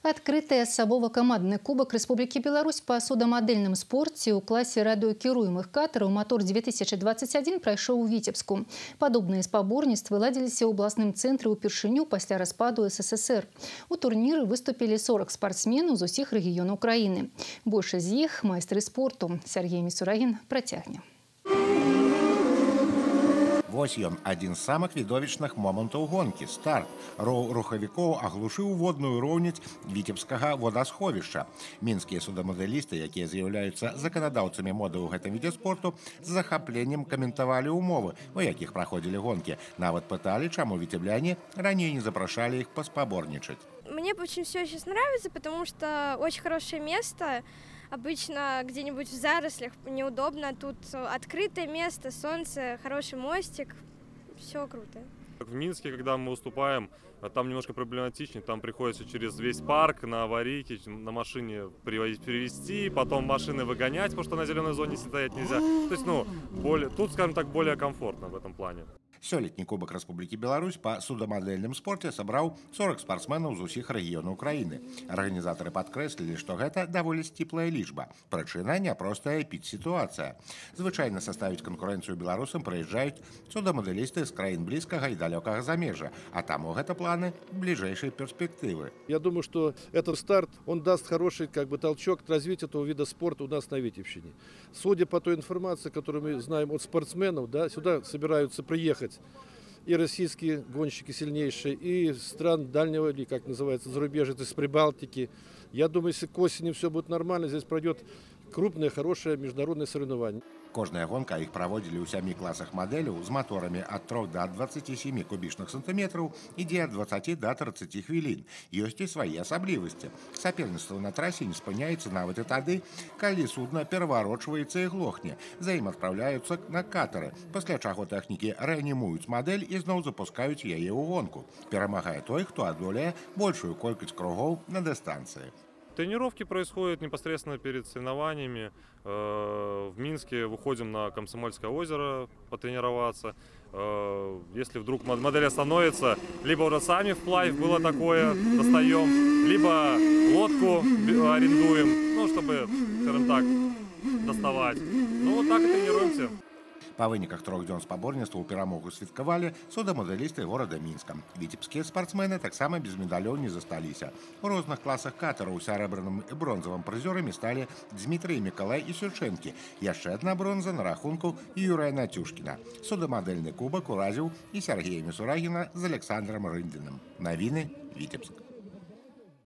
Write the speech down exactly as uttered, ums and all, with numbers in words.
Адкрыты асабова-камандны кубак Рэспублікі Беларусь па судамадэльным спорце ў класе радыёкіруемых катараў «Мотор две тысячи двадцать один» прайшоў у Віцебску. Падобныя спаборніцтвы ладзіліся ў абласным цэнтры ўпершыню пасля распаду СССР. У турніры выступілі сорок спартсменаў з усіх рэгіёнаў краіны. Большасць з іх майстры спорту. Сергей Мисурагин працягне. Вось ён, адзін з самых відовічных момантаў гонкі – старт. Роў рухавікоў аглушыў водную роўніць віцебскага водасховішча. Мінскія судамадэлісты, якія з'яўляюцца заканадаўцамі моды ў гэтым відзе спорту, з захапленнем каментавалі умовы, у якіх праходзілі гонкі. Нават пыталі, чаму віцебляне раней не запрашалі іх паспаборничать. Мне очень все сейчас нравится, потому что очень хорошее место. Обычно где-нибудь в зарослях неудобно. Тут открытое место, солнце, хороший мостик. Все круто. В Минске, когда мы выступаем, там немножко проблематичнее. Там приходится через весь парк на аварийке, на машине перевезти, потом машины выгонять, потому что на зеленой зоне стоять нельзя. То есть, ну, более, тут, скажем так, более комфортно в этом плане. Сёлетні кубак Рэспублікі Беларусь па судамадэльным спорце сабраў сорок спартсменаў з усіх рэгіёнаў краіны. Арганізатары падкрэслілі, што гэта даволі сціплая лічба. Прычына няпростая эпідсітуацыя. Звычайна составіць канкурэнцыю беларусам прыязджаюць судамадэлісты з краін блізкага і далёкага замежжа, а таму гэта планы бліжэйшай перспектывы. Я думаю, что этот старт, он даст хороший как бы толчок к развитию этого вида спорта у нас на Витебщине. Судя по той информации, которую мы знаем от спортсменов, да, сюда собираются приехать и российские гонщики сильнейшие, и стран дальнего, или как называется, зарубежья, то есть с Прибалтики. Я думаю, если к осени все будет нормально, здесь пройдет крупное, хорошее международное соревнование. Кожная гонка іх праводзілі ў сямі класах мадэляў з моторамі ад трох да дваццаці сямі кубічных сантыметраў, ідзе ад дваццаці да трыццаці хвілін. Ёсць і свае асаблівасці. Саперніцтва на трасе не спыняецца нават і тады, калі судна пераварочваецца і глохне. За ім адпраўляюцца на катары, пасля чаго тэхнікі рэанімуюць мадэль і зноў запускаюць яе ў гонку. Перамагае той, хто адолее большую колькасць кругоў на дыстанцыі. Тренировки происходят непосредственно перед соревнованиями. В Минске выходим на Комсомольское озеро потренироваться. Если вдруг модель остановится, либо уже сами вплавь, было такое, достаем, либо лодку арендуем, ну, чтобы, скажем так, доставать. Ну, вот так и тренируемся. Па выніках трох дзён спаборніцтваў перамогу святкавалі судамадэлісты горада Мінска. Віцебскія спартсмены таксама без медалёў не засталіся. У розных класах катараў сярэбраным і бронзавым прызёрамі сталі Дмітрый Мікалай і Сючэнкі. Яшчэ адна бронза на рахунку Юрыя Нацюшкіна. Судамадэльны кубак уразіў і Сергея Мисурагіна з Александром Рындзіным. Навіны, Віцебск.